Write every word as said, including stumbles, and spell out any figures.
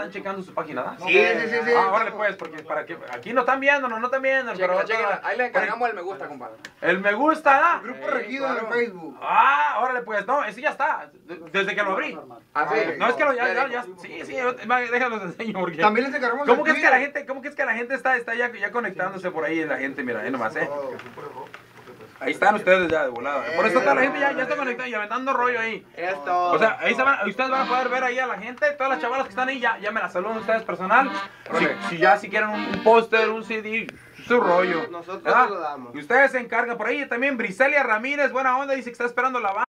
están checando su página, ¿verdad? Sí, sí, sí, sí. Ah, órale pues, porque para que aquí no están viendo, no, no están viendo. Chéquenla, Pero chéquenla. Ahí le encargamos el me gusta, compadre. el me gusta, ¿da? Grupo Sí, Regido en claro. Facebook. Ah, órale pues, no, ese ya está. Desde que lo abrí. Así. No, es que lo ya, ya, ya, sí, sí, déjalo te enseño porque. También les encargamos ¿Cómo el que es que la Twitter. gente, cómo que es que la gente está, está ya, ya conectándose por ahí, la gente, mira, ahí nomás, eh? Ahí están ustedes ya de volada. Por eso está la gente ya, ya está conectada y aventando rollo ahí. Esto. O sea, ahí se van, ustedes van a poder ver ahí a la gente, todas las chavalas que están ahí, ya, ya me las saludan ustedes personal. Si, si ya si quieren un, un póster, un C D, su rollo. Nosotros ¿verdad? se lo damos. Y ustedes se encargan por ahí también. Briselia Ramírez, buena onda, dice que está esperando la banda.